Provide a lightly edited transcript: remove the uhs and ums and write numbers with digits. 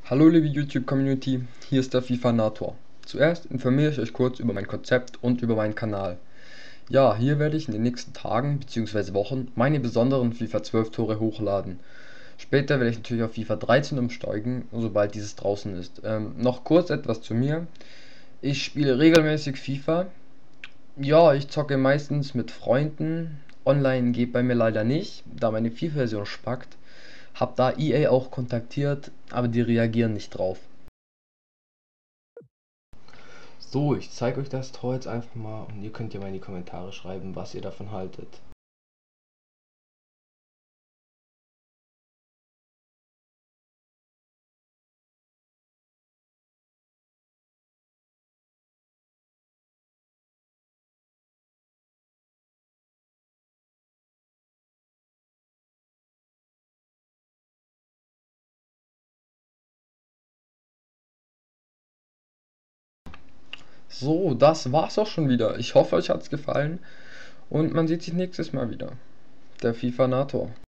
Hallo liebe YouTube-Community, hier ist der FIFA-Nator. Zuerst informiere ich euch kurz über mein Konzept und über meinen Kanal. Ja, hier werde ich in den nächsten Tagen bzw. Wochen meine besonderen FIFA 12 Tore hochladen. Später werde ich natürlich auf FIFA 13 umsteigen, sobald dieses draußen ist. Noch kurz etwas zu mir. Ich spiele regelmäßig FIFA. Ja, ich zocke meistens mit Freunden. Online geht bei mir leider nicht, da meine FIFA-Version spackt. Hab da EA auch kontaktiert, aber die reagieren nicht drauf. So, ich zeige euch das Tor jetzt einfach mal und ihr könnt ja mal in die Kommentare schreiben, was ihr davon haltet. So, das war's auch schon wieder. Ich hoffe, euch hat's gefallen und man sieht sich nächstes Mal wieder. Der FIFA Nator.